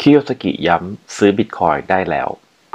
คิโยสกิย้ำซื้อบิตคอยน์ได้แล้ว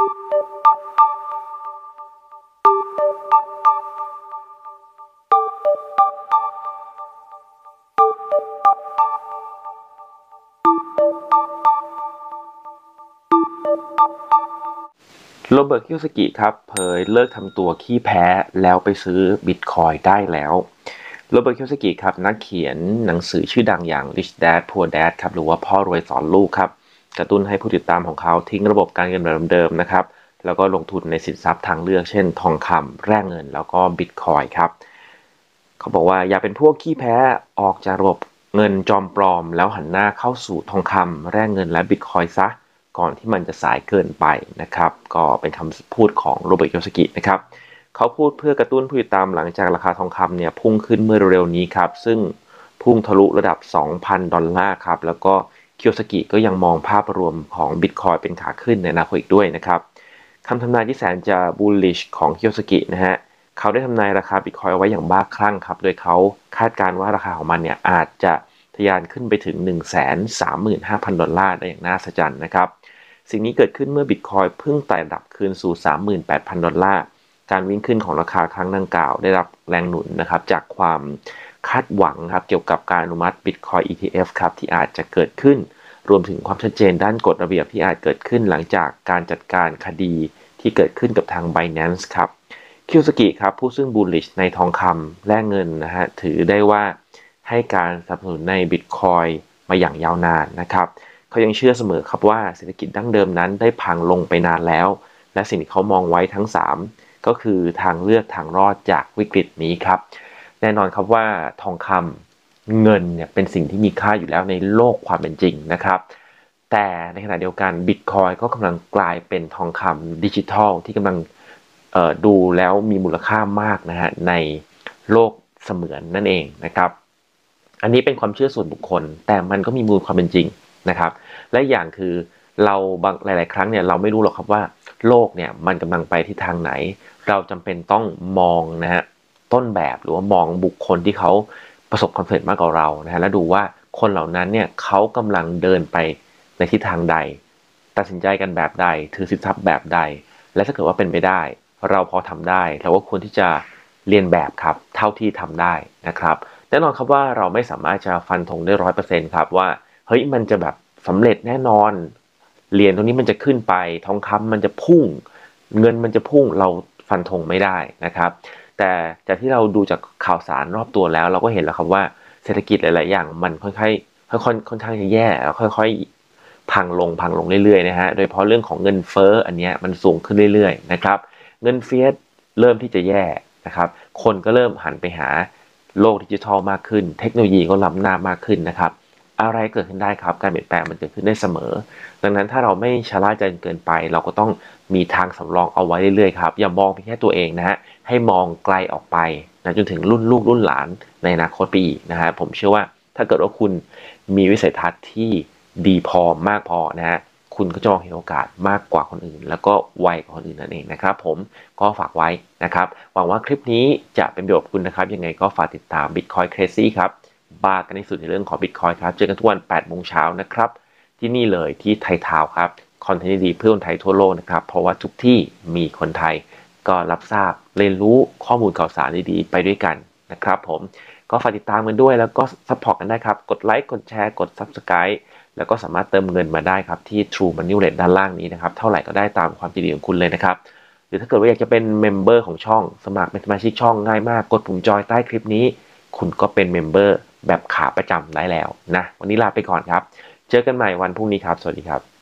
โรเบิร์ต คิโยสกิครับเผยเลิกทำตัวขี้แพ้แล้วไปซื้อบิตคอยน์ได้แล้วโรเบิร์ต คิโยสกิครับนักเขียนหนังสือชื่อดังอย่าง Rich Dad Poor Dad ครับหรือว่าพ่อรวยสอนลูกครับกระตุ้นให้ผู้ติดตามของเขาทิ้งระบบการเงินแบบเดิมๆนะครับแล้วก็ลงทุนในสินทรัพย์ทางเลือกเช่นทองคำแร่เงินแล้วก็บิตคอยน์ครับเขาบอกว่าอย่าเป็นพวกขี้แพ้ออกจากระบบเงินจอมปลอมแล้วหันหน้าเข้าสู่ทองคำแร่เงินและบิตคอยน์ซะก่อนที่มันจะสายเกินไปนะครับก็เป็นคำพูดของโรเบิร์ต คิโยสกินะครับเขาพูดเพื่อกระตุ้นผู้ติดตามหลังจากราคาทองคำเนี่ยพุ่งขึ้นเมื่อเร็วๆนี้ครับซึ่งพุ่งทะลุระดับ 2,000 ดอลลาร์ครับแล้วก็คิโยสกิก็ยังมองภาพรวมของบิตคอยน์เป็นขาขึ้นในอนาคตอีกด้วยนะครับคำทำนายที่แสนจะ bullish ของคิโยสกินะฮะเขาได้ทำนายราคาบิตคอยน์เอาไว้อย่างบ้าคลั่งครับโดยเขาคาดการณ์ว่าราคาของมันเนี่ยอาจจะทะยานขึ้นไปถึง 135,000 ดอลลาร์ได้อย่างน่าอัศจรรย์นะครับสิ่งนี้เกิดขึ้นเมื่อบิตคอยน์เพิ่งไต่ระดับคืนสู่ 38,000 ดอลลาร์การวิ่งขึ้นของราคาครั้งดังกล่าวได้รับแรงหนุนนะครับจากความคาดหวังครับเกี่ยวกับการอนุมัติ Bitcoin ETF ครับที่อาจจะเกิดขึ้นรวมถึงความชัดเจนด้านกฎระเบียบที่อาจเกิดขึ้นหลังจากการจัดการคดีที่เกิดขึ้นกับทาง Binance ครับคิโยสกิครับผู้ซึ่ง bullish ในทองคำและเงินนะฮะถือได้ว่าให้การสนับสนุนใน Bitcoin มาอย่างยาวนานนะครับเขายังเชื่อเสมอครับว่าเศรษฐกิจดั้งเดิมนั้นได้พังลงไปนานแล้วและสิ่งที่เขามองไว้ทั้ง3ก็คือทางเลือกทางรอดจากวิกฤตนี้ครับแน่นอนครับว่าทองคำเงินเนี่ยเป็นสิ่งที่มีค่าอยู่แล้วในโลกความเป็นจริงนะครับแต่ในขณะเดียวกันบิตคอยก็กำลังกลายเป็นทองคำดิจิทัลที่กำลังดูแล้วมีมูลค่ามากนะฮะในโลกเสมือนนั่นเองนะครับอันนี้เป็นความเชื่อส่วนบุคคลแต่มันก็มีมูลความเป็นจริงนะครับและอย่างคือเราบางหลายๆครั้งเนี่ยเราไม่รู้หรอกครับว่าโลกเนี่ยมันกำลังไปที่ทางไหนเราจำเป็นต้องมองนะฮะต้นแบบหรือว่ามองบุคคลที่เขาประสบความสำเร็จมากกว่าเรานะฮะแล้วดูว่าคนเหล่านั้นเนี่ยเขากำลังเดินไปในทิศทางใดตัดสินใจกันแบบใดถือสินทรัพย์แบบใดและถ้าเกิดว่าเป็นไปได้เราพอทำได้เราก็ควรที่จะเรียนแบบครับเท่าที่ทำได้นะครับแน่นอนครับว่าเราไม่สามารถจะฟันธงได้100%ครับว่าเฮ้ยมันจะแบบสำเร็จแน่นอนเหรียญตรงนี้มันจะขึ้นไปทองคำมันจะพุ่งเงินมันจะพุ่งเราฟันธงไม่ได้นะครับแต่จากที่เราดูจากข่าวสารรอบตัวแล้วเราก็เห็นแล้วครับว่าเศรษฐกิจหลายๆอย่างมันค่อนข้างจะแย่แล้วค่อยๆพังลงเรื่อยๆนะฮะโดยเฉพาะเรื่องของเงินเฟ้ออันนี้มันสูงขึ้นเรื่อยๆนะครับเงินเฟ้อเริ่มที่จะแย่นะครับคนก็เริ่มหันไปหาโลกดิจิทัลมากขึ้นเทคโนโลยีก็ล้ำหน้ามากขึ้นนะครับอะไรเกิดขึ้นได้ครับการเปลี่ยนแปลงมันเกิดขึ้นได้เสมอดังนั้นถ้าเราไม่ชะล่าใจเกินไปเราก็ต้องมีทางสำรองเอาไว้เรื่อยๆครับอย่ามองเพียงแค่ตัวเองนะฮะให้มองไกลออกไปนะจนถึงรุ่นลูกรุ่นหลานในอนาคตไปอีกนะฮะผมเชื่อว่าถ้าเกิดว่าคุณมีวิสัยทัศน์ที่ดีพอมากพอนะฮะคุณก็จะมองเห็นโอกาสมากกว่าคนอื่นแล้วก็ไวกว่าคนอื่นนั่นเองนะครับผมก็ฝากไว้นะครับหวังว่าคลิปนี้จะเป็นประโยชน์กับคุณนะครับยังไงก็ฝากติดตาม Bitcoin Crazy ครับบากันในสุดในเรื่องของ Bitcoin ครับเจอกันทุกวัน8 โมงเช้านะครับที่นี่เลยที่ไทยทาวครับคอนเทนต์ดีเพื่อคนไทยทั่วโลกนะครับเพราะว่าทุกที่มีคนไทยก็รับทราบเรียนรู้ข้อมูลข่าวสารดีๆไปด้วยกันนะครับผมก็ฝากติดตามกันด้วยแล้วก็ซัพพอร์ตกันได้ครับกดไลค์กดแชร์กด Subscribe แล้วก็สามารถเติมเงินมาได้ครับที่ True Money Wallet ด้านล่างนี้นะครับเท่าไหร่ก็ได้ตามความยินดีของคุณเลยนะครับหรือถ้าเกิดว่าอยากจะเป็นเมมเบอร์ของช่องสมัครเป็นสมาชิกช่องง่ายมากกดปุ่มจอยใต้คลิปนี้คุณก็เป็นเมมเบอร์แบบขาประจำได้แล้วนะวันนี้ลาไปก่อนครับเจอกันใหม่วันพรุ่งนี้ครับสวัสดีครับ